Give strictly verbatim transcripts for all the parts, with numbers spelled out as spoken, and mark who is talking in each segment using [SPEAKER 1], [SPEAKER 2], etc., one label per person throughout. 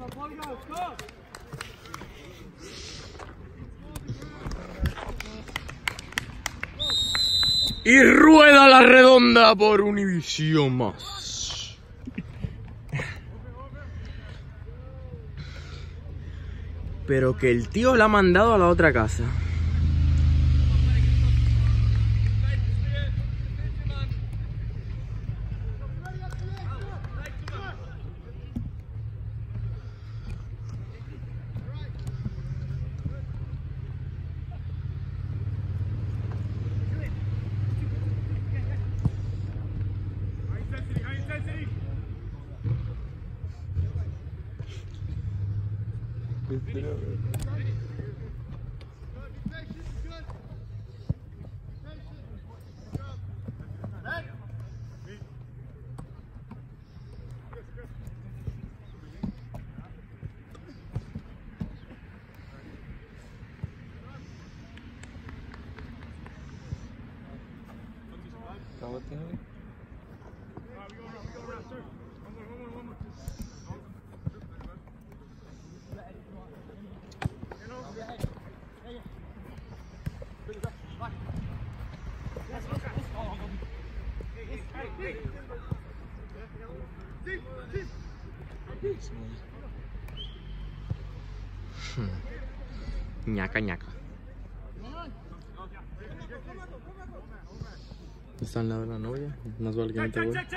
[SPEAKER 1] Y rueda la redonda por Univisión más. Pero que el tío la ha mandado a la otra casa. Ñaca, ñaca. ¿Está al lado de la novia? Más vale que no te voy.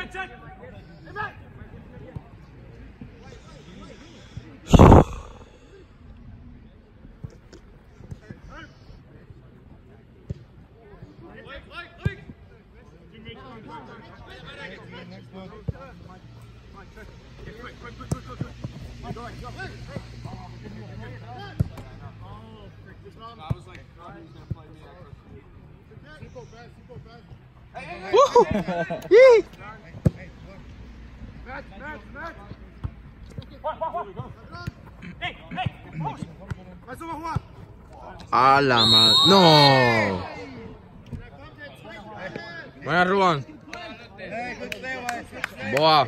[SPEAKER 1] A la madre. No. Buena, Rubén. Boa.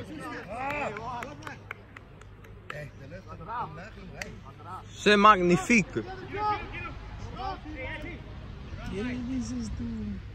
[SPEAKER 1] C'est magnifique. ¿Qué dices tú?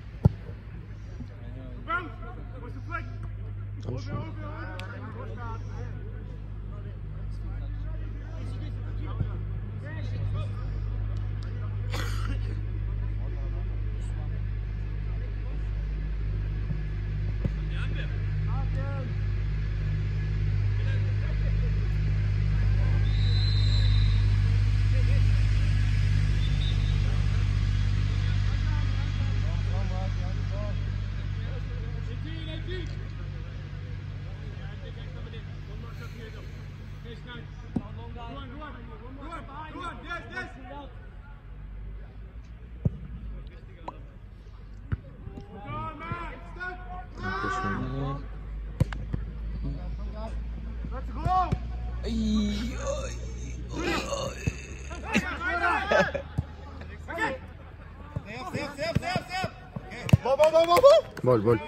[SPEAKER 1] Bol, bol.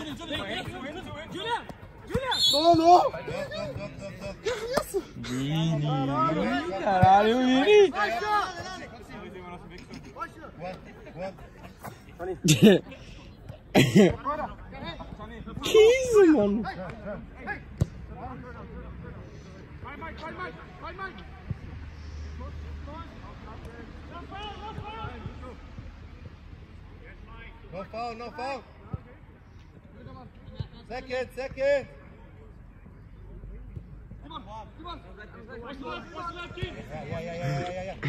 [SPEAKER 2] No, no.
[SPEAKER 1] Vini, caralho, Vini. Que isso, mano?
[SPEAKER 2] No foul, no foul. Second, second. Yeah, yeah, yeah, yeah, yeah, yeah.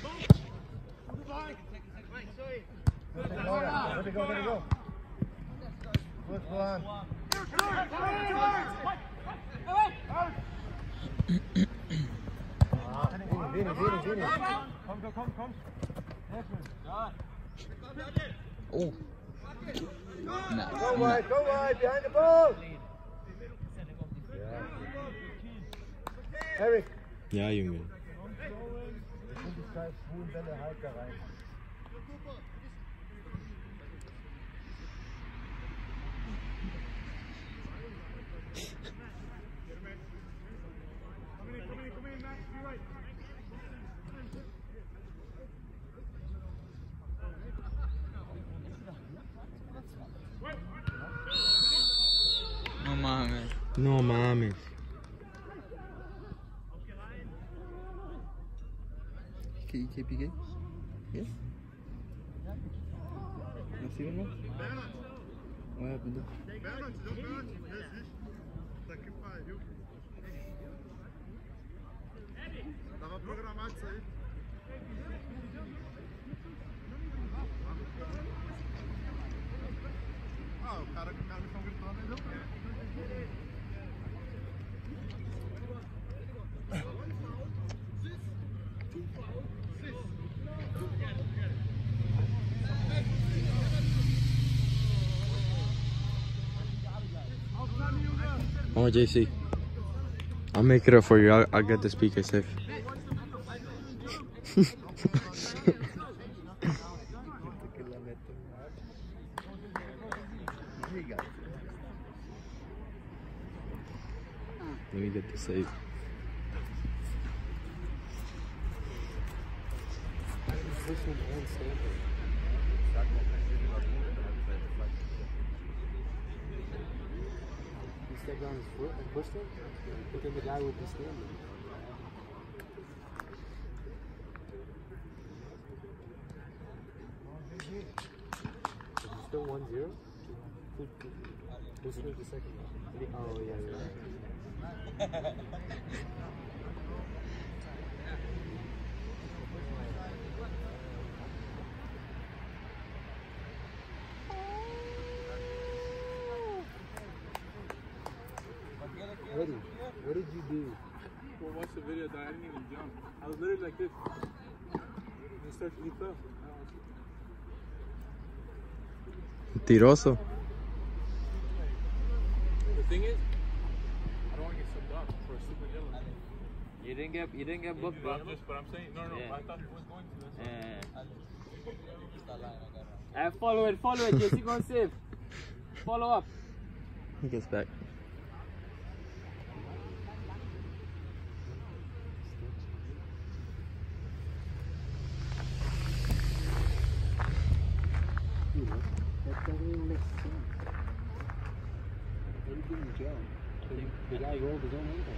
[SPEAKER 2] Let it go, let it go, let it go. Good plan. Vini, Vini, Vini. Komm, komm, komm.
[SPEAKER 1] Oh.
[SPEAKER 2] Nah, go wide, go wide, behind the ball. Yeah. Eric.
[SPEAKER 1] Ja, Junge.
[SPEAKER 2] Die zwei schwulen Bälle halt da rein. Come in, come in, come in, Max.
[SPEAKER 1] No mames.
[SPEAKER 2] ¿Qué, qué piqué? ¿Yes? ¿Así o no? What happened there?
[SPEAKER 3] Tava programado isso aí. Ah, o cara, o cara me estão gritando e deu pra ele.
[SPEAKER 1] Oh, J C. I'll make it up for you. I'll, I'll get the speaker safe. Let me get the safe.
[SPEAKER 4] He stepped on his foot and pushed him, but then the guy would be standing. Is it still one zero? Who scored the second one? Oh, yeah, yeah. Eddie, what did you do?
[SPEAKER 3] Well, watch the video, dog. I didn't even jump. I was literally like this. And he started, he fell.
[SPEAKER 1] Tiroso.
[SPEAKER 3] The thing is, I don't want to get subbed up for a super yellow.
[SPEAKER 5] You didn't get you didn't get booked,
[SPEAKER 3] But
[SPEAKER 5] bro.
[SPEAKER 3] I'm just, but I'm saying, no, no,
[SPEAKER 5] Yeah.
[SPEAKER 3] I thought he was going to. That's
[SPEAKER 5] Yeah. And follow it, follow it. J C gonna save. Follow up.
[SPEAKER 1] He gets back.
[SPEAKER 4] Dude, that doesn't even make sense. Eddie didn't jump. The, the guy rolled his own ankle.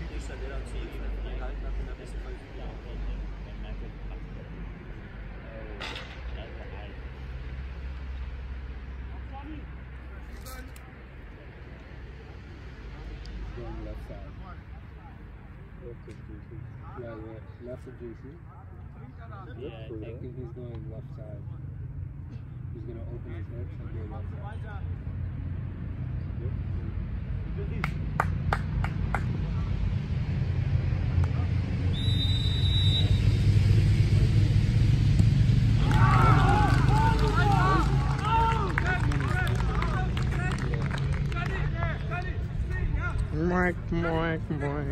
[SPEAKER 4] Going left side. Left of J C. Yeah, yeah. Left of J C. Yeah, I think he's going left side. He's gonna open his hips and go left side.
[SPEAKER 1] Moik, moik, moik.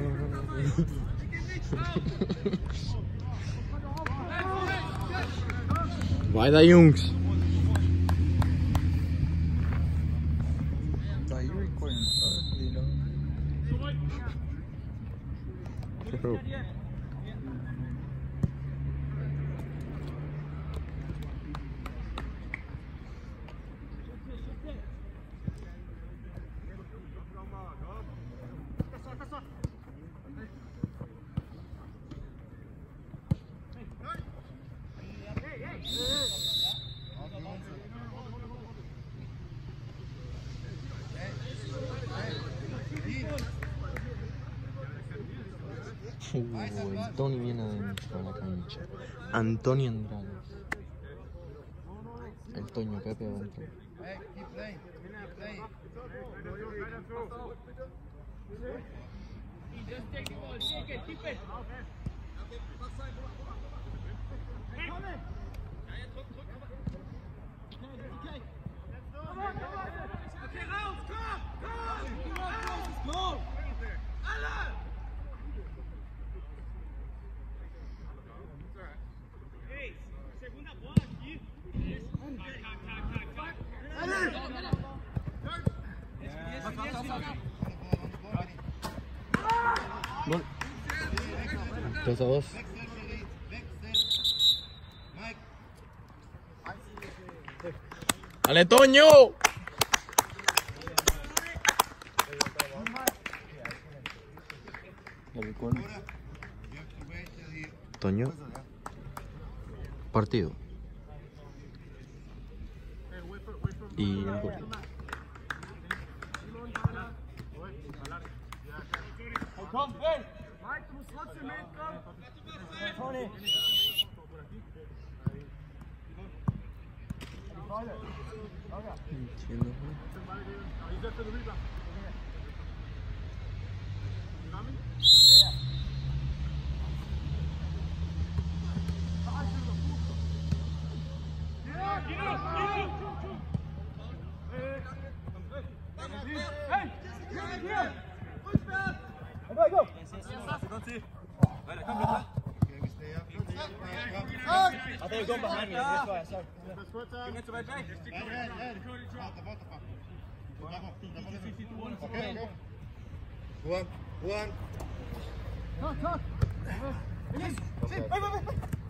[SPEAKER 1] Weiter, Jungs.
[SPEAKER 2] Are you recording? Uh, you know?
[SPEAKER 1] Oh. Uh, Antonio viene adentro a la cancha. Antonio Andrade. El Toño Pepe adentro.
[SPEAKER 2] Hey, keep playing. Keep playing.
[SPEAKER 5] Just take the ball, shake it, keep it.
[SPEAKER 1] Gol. dos a dos. ¡Ale, Toño! Toño. Partido. Y el gol. Entiendo.
[SPEAKER 2] I thought he was going behind me, that's why I started. Okay, go. Go on, go on. Talk, talk. Yes, wait, wait, wait.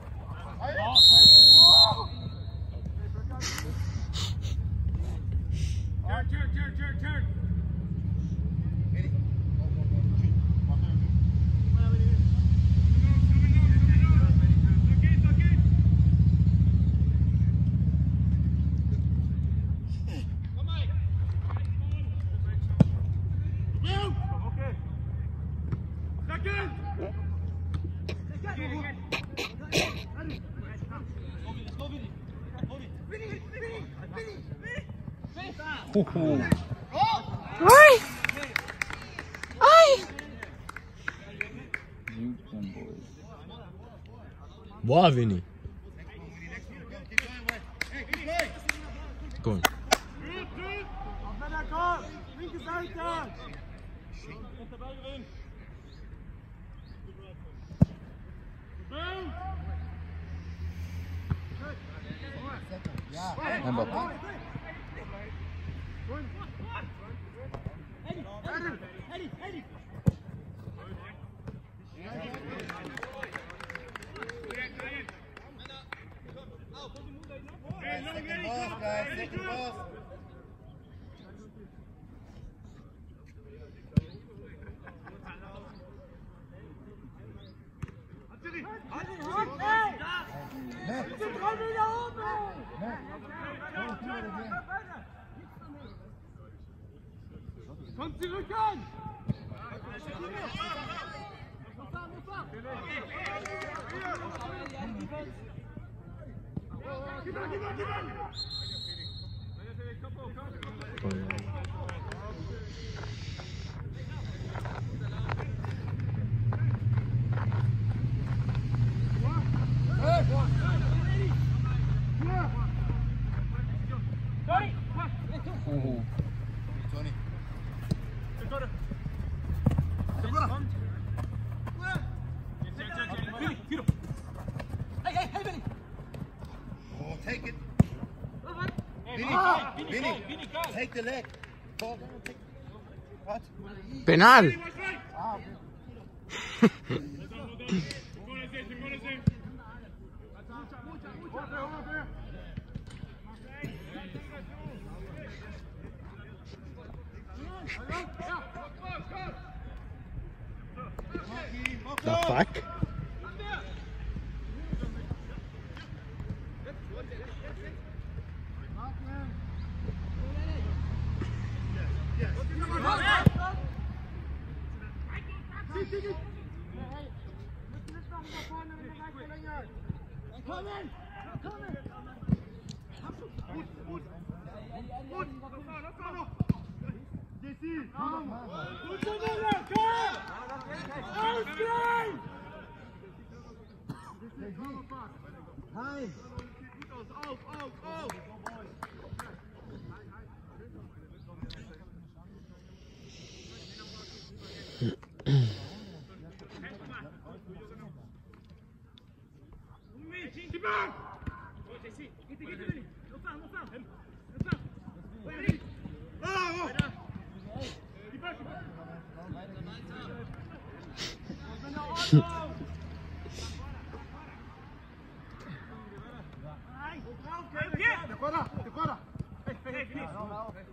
[SPEAKER 2] Turn, turn, turn, turn, turn.
[SPEAKER 1] Ay! Ay! Boa, Vini. Going. Mbappé.
[SPEAKER 2] Second ball, guys. Second ball.
[SPEAKER 3] Komm zurück an!
[SPEAKER 2] Tony. Oh, take it. Vinny, Vinny, take the leg. Fall down, take what?
[SPEAKER 1] Penal. The fuck?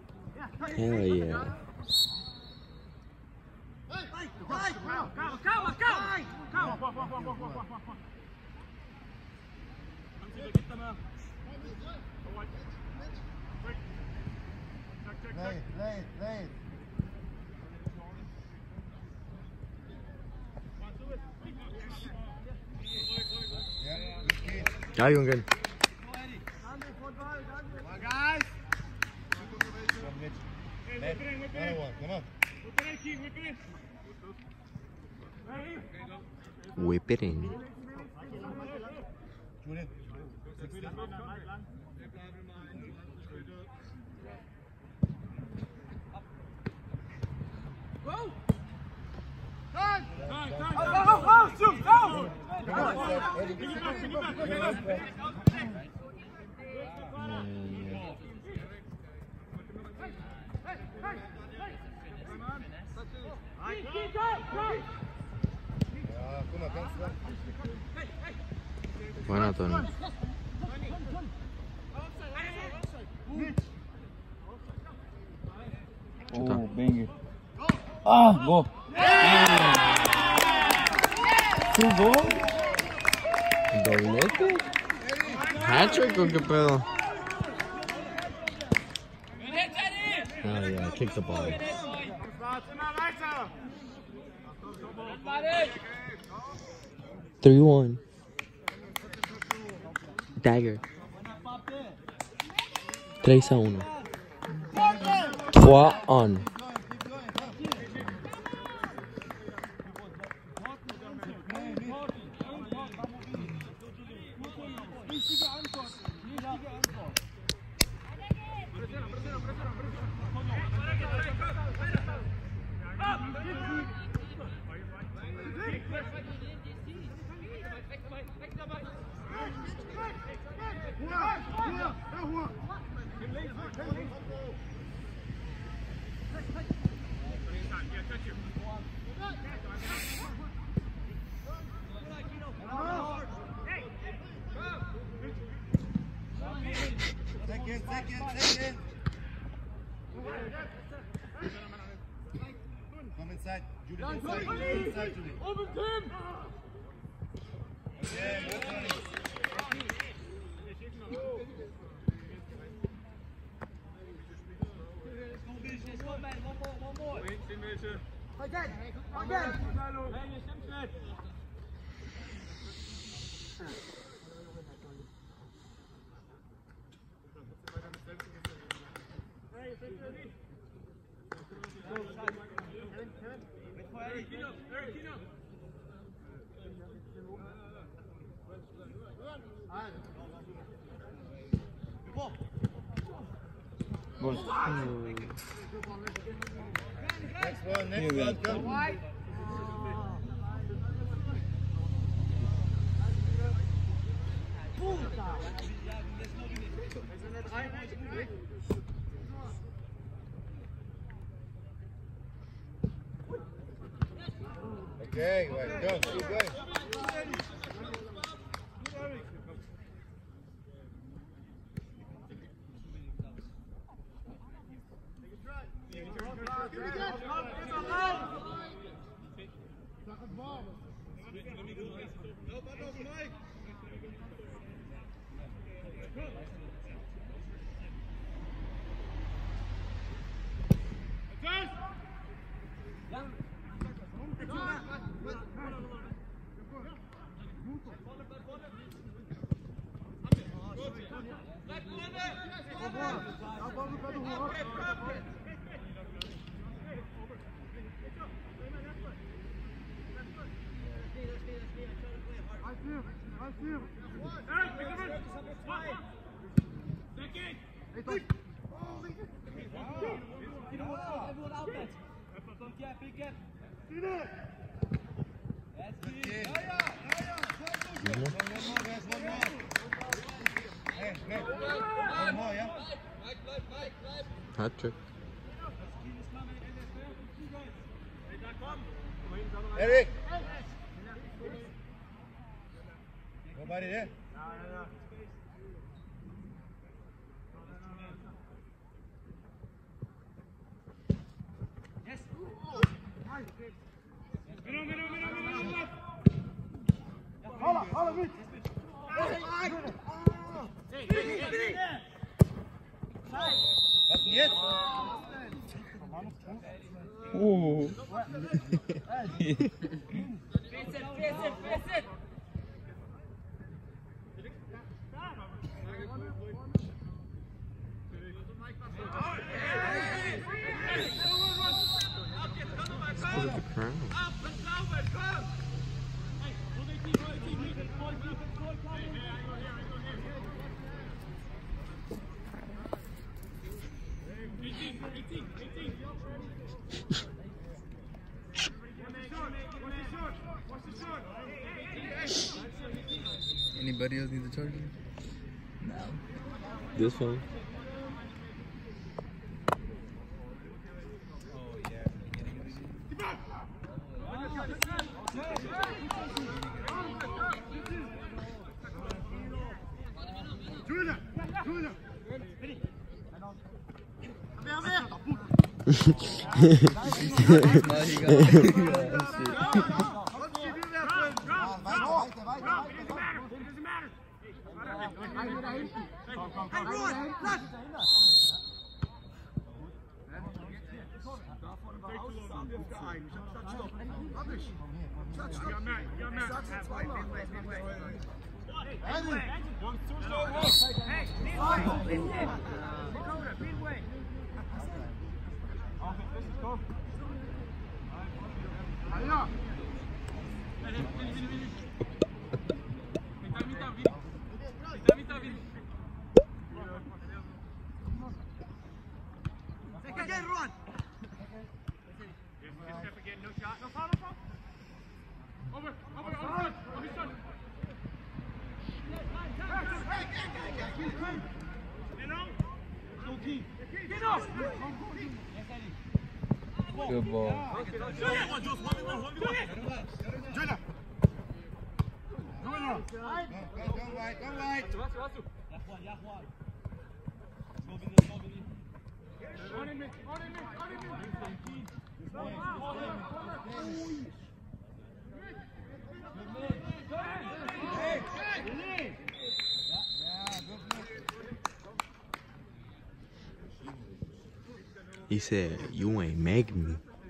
[SPEAKER 1] Hell yeah.
[SPEAKER 3] Calma, calma, calma.
[SPEAKER 2] Late, late, late. Yeah, good kid.
[SPEAKER 1] Ja, Jungen.
[SPEAKER 2] Come on, guys. Come, Mitch. Late. Another one, come on.
[SPEAKER 1] Whip it in.
[SPEAKER 2] Julian.
[SPEAKER 1] Buena, Tony.
[SPEAKER 5] Oh, banger. Ah, go. Two goals.
[SPEAKER 1] ¿Doblete? ¿Hat-trick o qué pedo? Oh yeah, kick the ball. three one. Dagger. tres a uno. trois on.
[SPEAKER 2] Second, second, second. Come inside, Judy. Inside, Judy. Inside, Judy. Open team. Yeah, good running.
[SPEAKER 3] Again, again.
[SPEAKER 2] Next one, next one, come. Okay, right, go, keep going.
[SPEAKER 1] Hat-trick.
[SPEAKER 2] Eric! Nobody there?
[SPEAKER 1] Oh.
[SPEAKER 6] Anybody else need the charger? No.
[SPEAKER 1] This one.
[SPEAKER 2] Julia! Julia!
[SPEAKER 6] No, he got Good ball.
[SPEAKER 1] He said, "You ain't make me."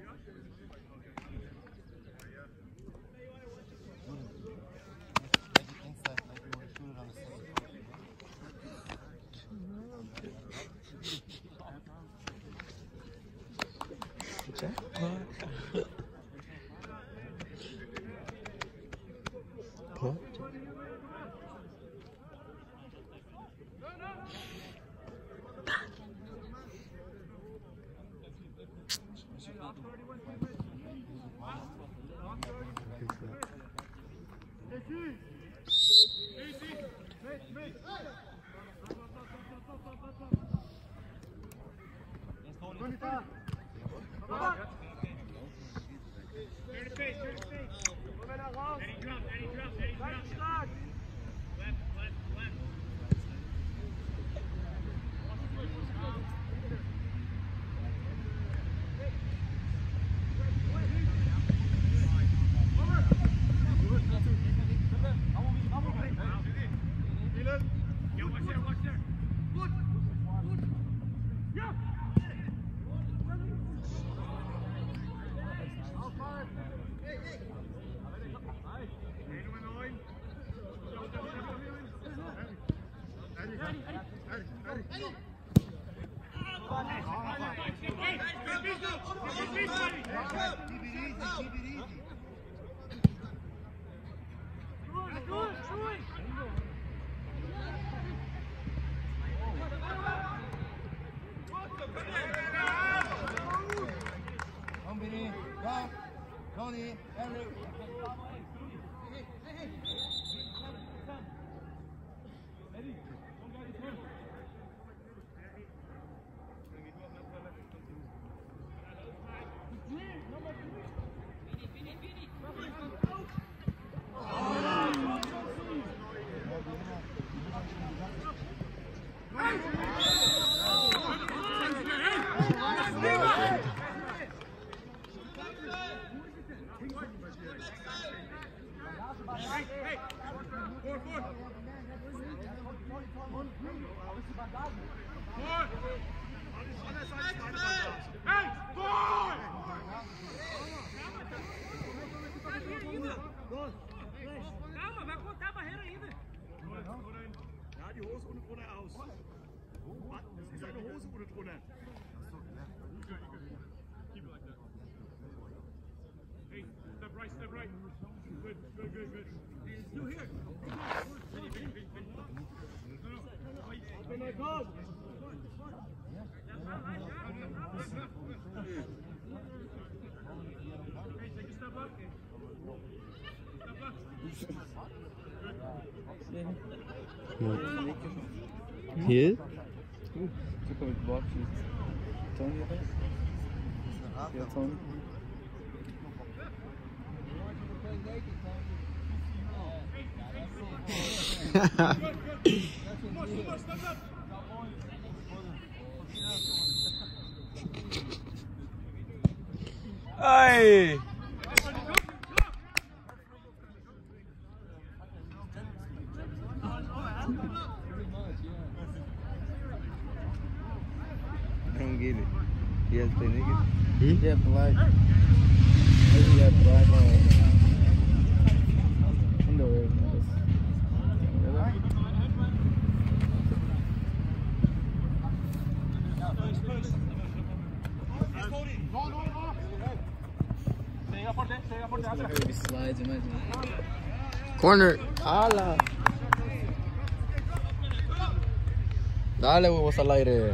[SPEAKER 2] Tony, Eric. Ja, die Hose unten drunter aus. Das ist eine Hose unten drunter.
[SPEAKER 3] Hey, step right, step right. Good, good, good, good. You here.
[SPEAKER 2] Open my God.
[SPEAKER 3] Hey, take a step up. Step up.
[SPEAKER 1] He is?
[SPEAKER 6] Took him with boxes. Tony, I think? Yeah, Tony.
[SPEAKER 1] Hey!
[SPEAKER 6] I don't get it. He has the nigga.
[SPEAKER 1] Hmm?
[SPEAKER 6] He had black. Maybe he had black on. Underwear. He slides, imagine.
[SPEAKER 1] Corner. ¡Hala! Dale, huevos al aire.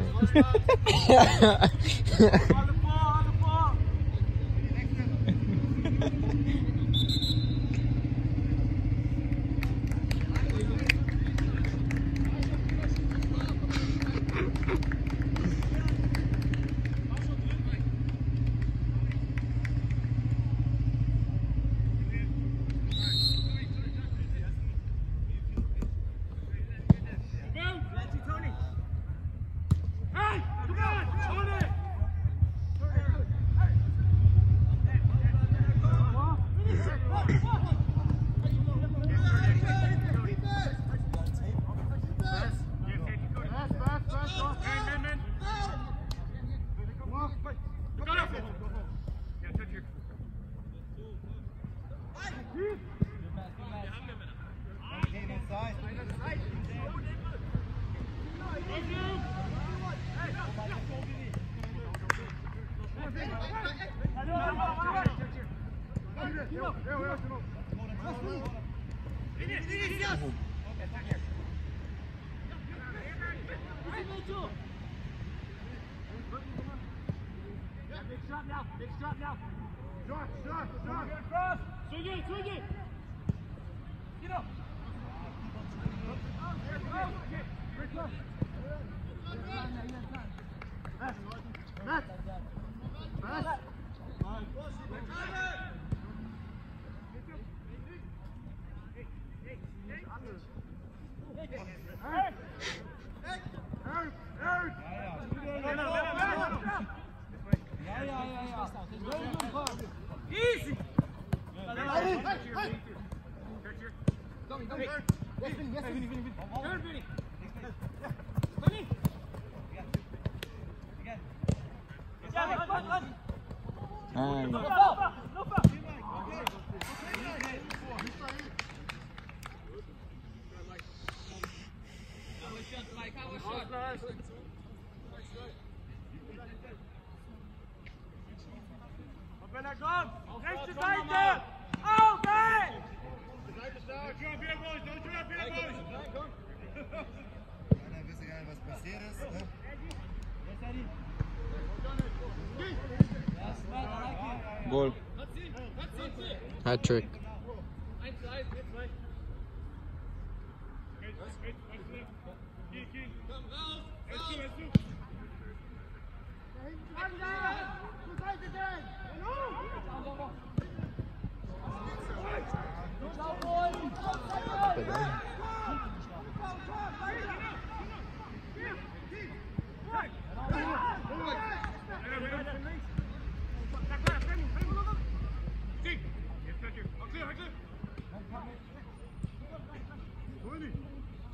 [SPEAKER 2] Rechte Seite! Auf, ey! Seite stark! Don't drop here, boys! Don't drop here, boys!
[SPEAKER 7] Dann wissen wir gar nicht, was passiert ist. Ne?
[SPEAKER 1] Goal. Hat trick.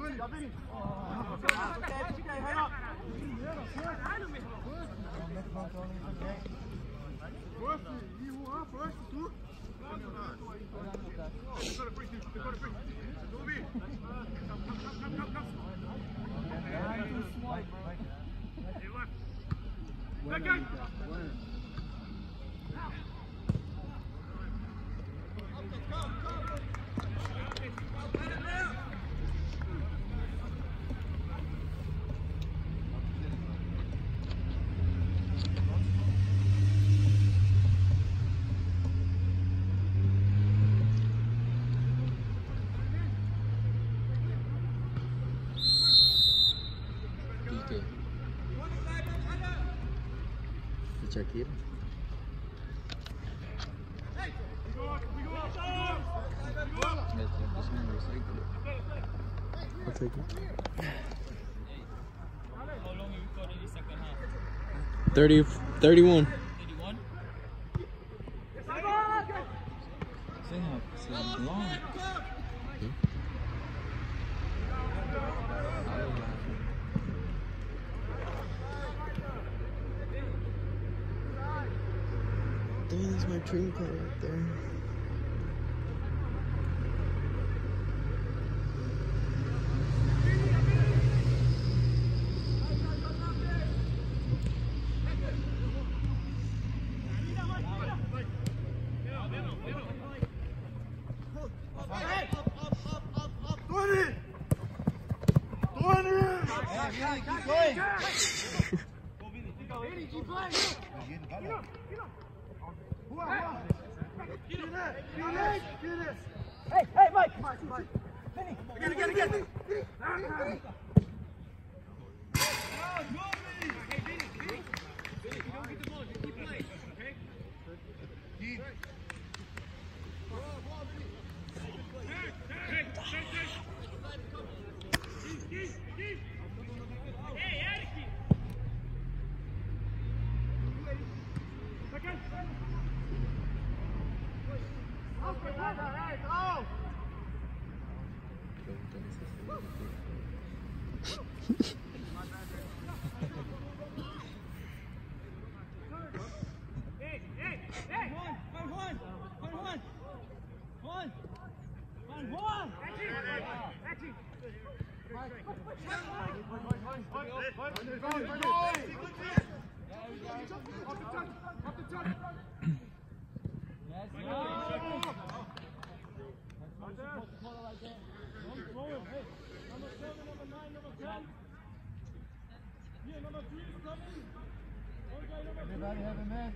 [SPEAKER 1] Shakira. I'll take it.
[SPEAKER 5] How long have you got in the second half?
[SPEAKER 1] thirty, thirty-one.
[SPEAKER 5] thirty-one?
[SPEAKER 6] Second half seems long.
[SPEAKER 1] There's my dream car right there.
[SPEAKER 7] Hey, hey, Mike! Mike, Mike. Again, again, again!
[SPEAKER 2] Everybody have a man.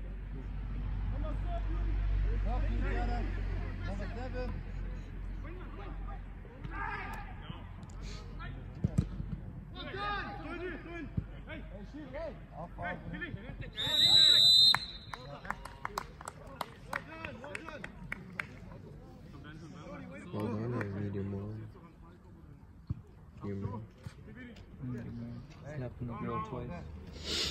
[SPEAKER 2] Talk to each other. Number seven. Off, off.
[SPEAKER 1] Well done, or medium well. Medium.
[SPEAKER 6] Slapping the girl twice.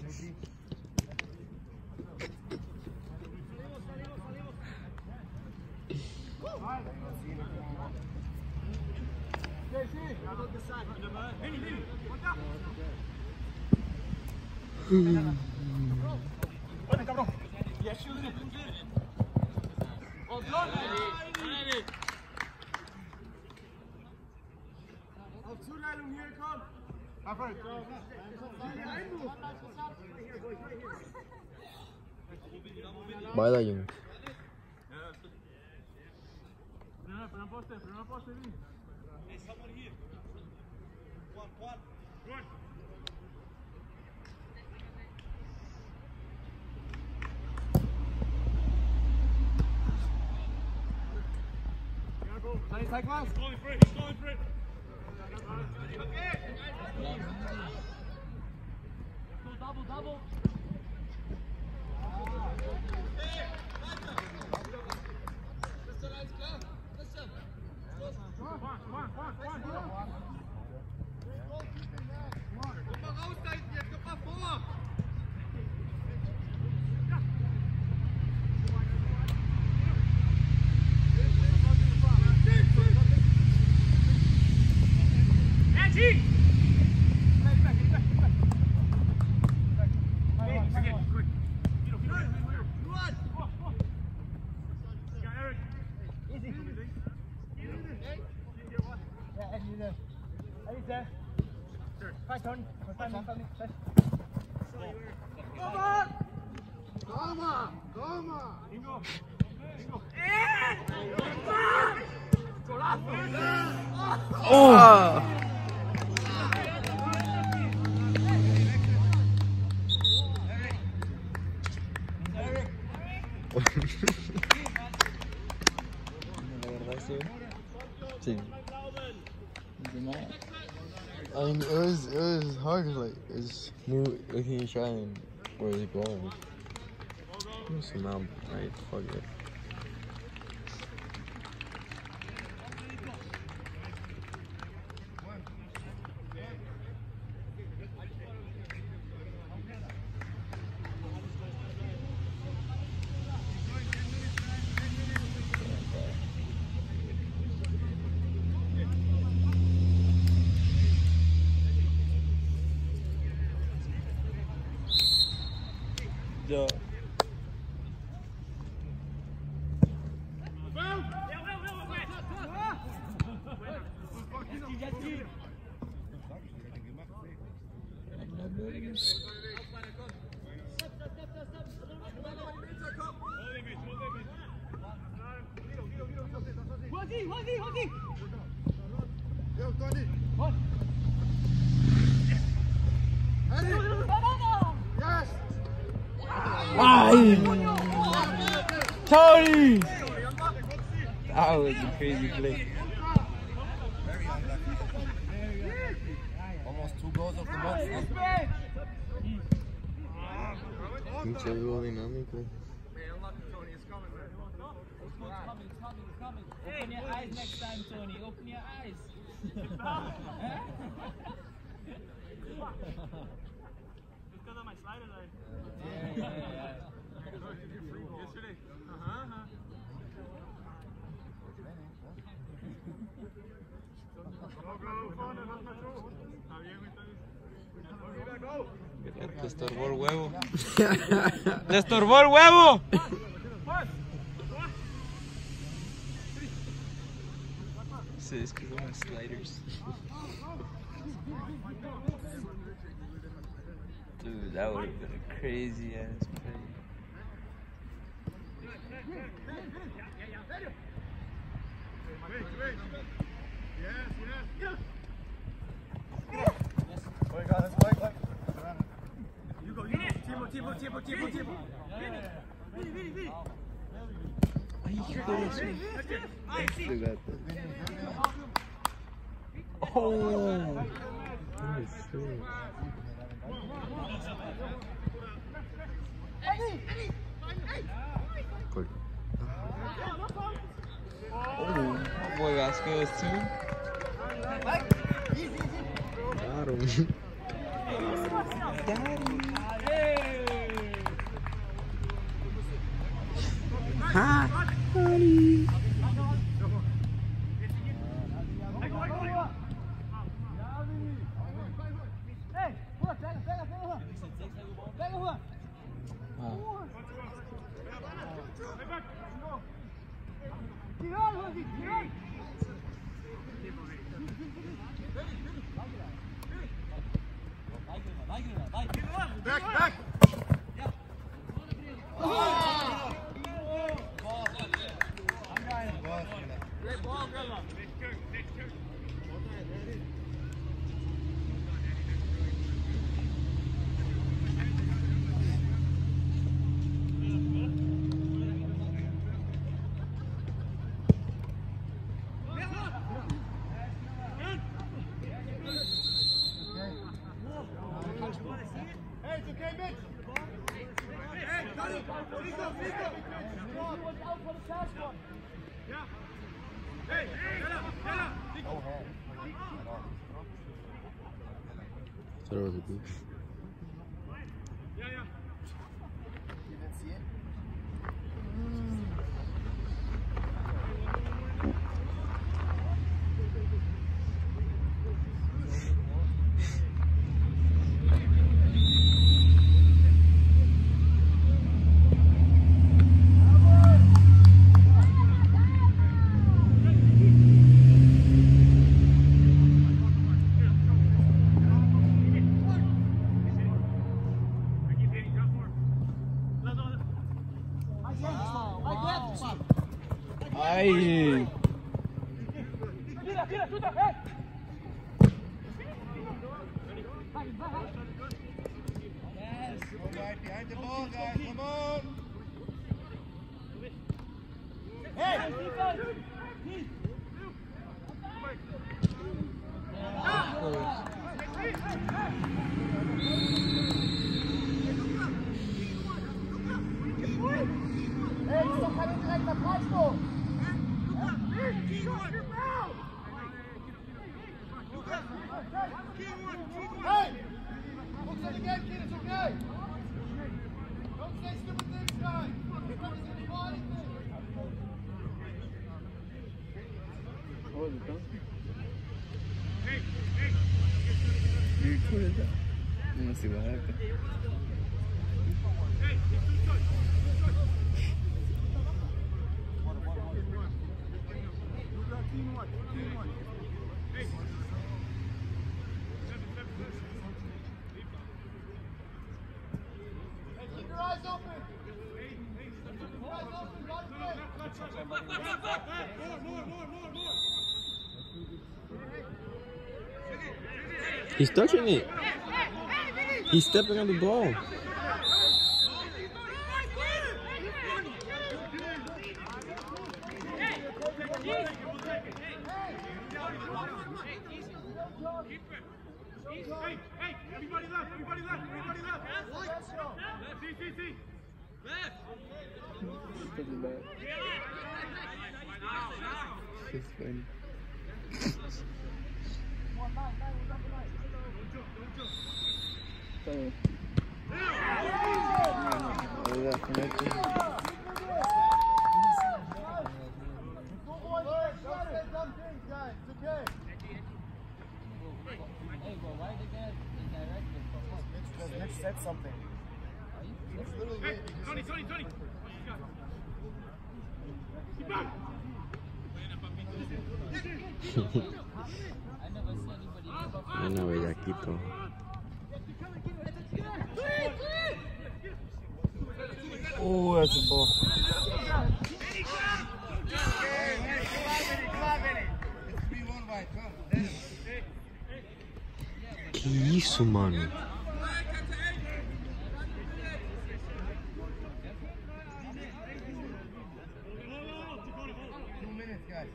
[SPEAKER 7] Auf Zuleitung hier, komm!
[SPEAKER 1] Baila, Jung.
[SPEAKER 3] Primer poste, primer poste, Vini.
[SPEAKER 7] Hey, someone here. One, one. Good.
[SPEAKER 2] Zeig, zeig was.
[SPEAKER 7] He's going for it, he's going for it. Okay. Let's go double, double.
[SPEAKER 2] Toma! Toma!
[SPEAKER 1] Oh!
[SPEAKER 6] La verdad, sí.
[SPEAKER 1] Sí.
[SPEAKER 6] I mean, it was it was hard. Like it's new. Like he trying where is it going?
[SPEAKER 1] Some mount, right? Fuck it.
[SPEAKER 6] Yo.
[SPEAKER 2] Go, Tony! Yes!
[SPEAKER 6] Tony! That was a crazy play.
[SPEAKER 2] Almost two goals of the month.
[SPEAKER 6] Pinche goalie, no, Nico.
[SPEAKER 5] Open your eyes next time, Tony. Open your eyes.
[SPEAKER 6] Te estorbó el huevo. ¡Te estorbó el huevo! Sí, es que son los sliders. Dude, that would have been a crazy ass play. Look at that. Oh! Holy shit. Good. Oh, boy, Vasquez too. Got him.
[SPEAKER 1] Ha! Honey.
[SPEAKER 2] Back, back! Hey, it's okay, Mitch! Hey, got it! Nico, Nico! Watch out for the fast one! Yeah! Hey, get up, get up! No hand.
[SPEAKER 6] That was a good.
[SPEAKER 2] Yeah, yeah.
[SPEAKER 6] You didn't see it?
[SPEAKER 2] Right behind the ball, guys. Come on.
[SPEAKER 8] Hey, ist doch kein direkter Freistoß!
[SPEAKER 2] Hey! Looks at the game, kid. It's okay. Don't say stupid things, guys.
[SPEAKER 6] Oh, is it done? You recorded that? I want to see what happened.
[SPEAKER 2] Keep your eyes open. Keep your eyes open. Got it. More, more, more, more, more.
[SPEAKER 1] He's touching it. He's stepping on the ball.
[SPEAKER 2] Hey, hey, everybody left, everybody left, everybody left. See, see, see.
[SPEAKER 6] Take it back. It's funny. Sorry. Oh, yeah, connected.
[SPEAKER 2] Dumb things, guys. It's okay.
[SPEAKER 5] Hey, but why did that indirect
[SPEAKER 2] Because Mitch said something. It's literally
[SPEAKER 3] Hey, Tony, Tony, Tony. Keep back.
[SPEAKER 5] I never see anybody give up.
[SPEAKER 1] Una bellaquito.
[SPEAKER 6] Oh, that's a ball.
[SPEAKER 1] Que isso, mano?
[SPEAKER 2] Two minutes, guys.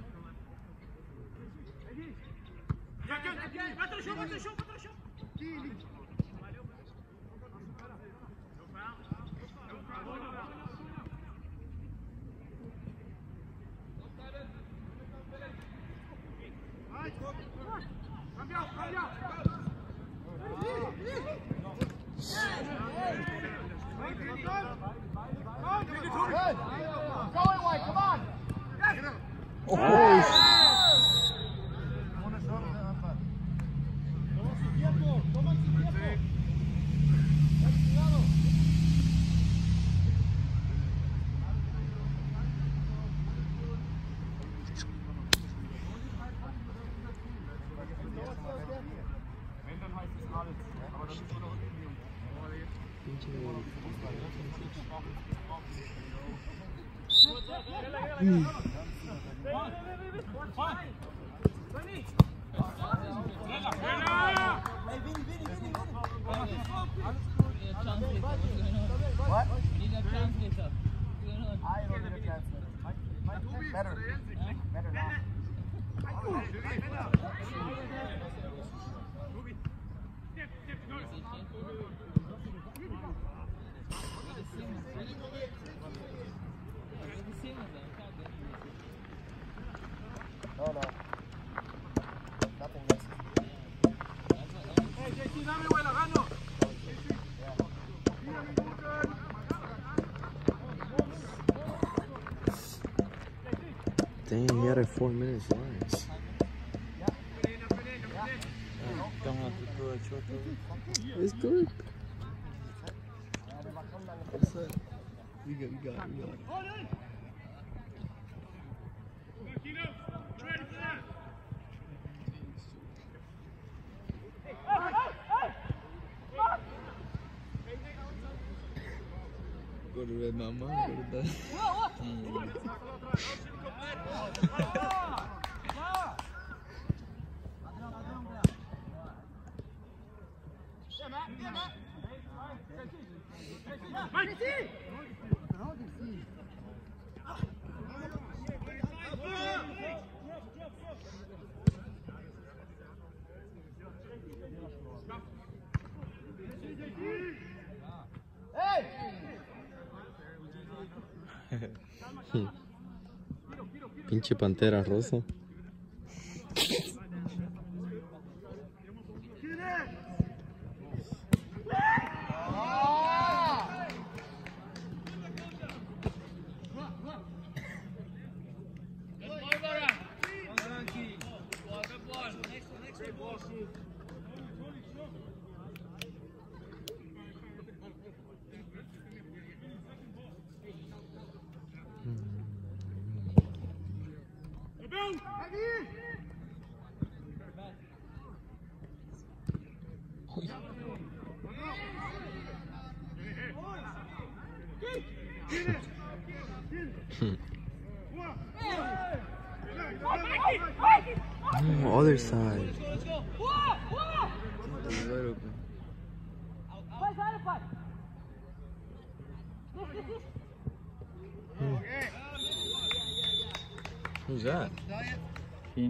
[SPEAKER 3] Bate no chão, bate no chão, bate no chão. Cambia, cambia.
[SPEAKER 2] Good. Going, White. Come on. What?
[SPEAKER 5] We need a translator.
[SPEAKER 2] I don't need a translator. Better. Better now. No, no. Nothing else.
[SPEAKER 3] Hey, J C, dame, güey, la gano.
[SPEAKER 1] Damn, he had it four minutes left.
[SPEAKER 6] Don't have to throw a short over.
[SPEAKER 1] It's good.
[SPEAKER 6] What's that? You got, you got, you got it. Go to Red Mama, go to that.
[SPEAKER 1] Pinche pantera rosa. Oh, other side. Who's that?
[SPEAKER 6] Keen.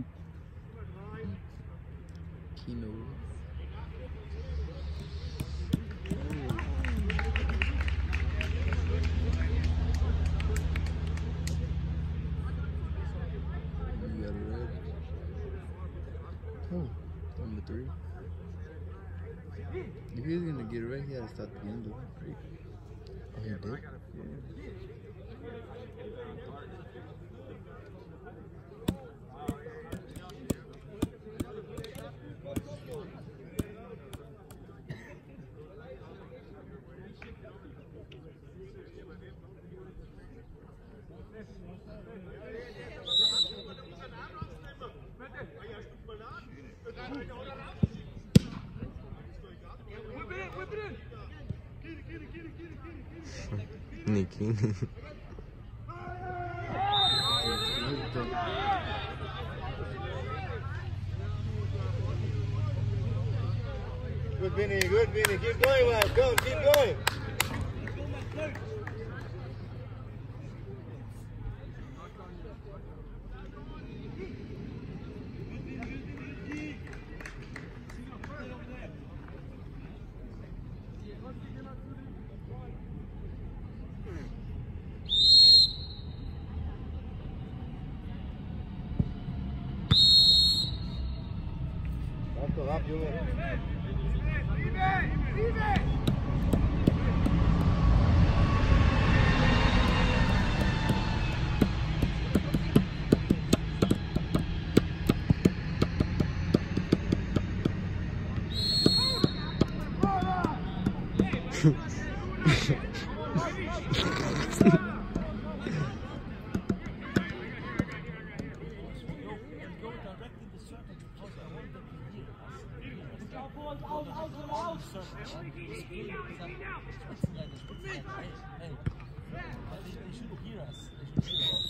[SPEAKER 1] Kino. You got a red. Oh, number three. If he was gonna get it right, he had to start the end of it. Oh, he did? Yeah. Nicky.
[SPEAKER 2] Good, Vinny. Good, Vinny. Keep going, man. Come, keep going. Rap doch ab, Junge.
[SPEAKER 9] They shouldn't hear us. They should hear us.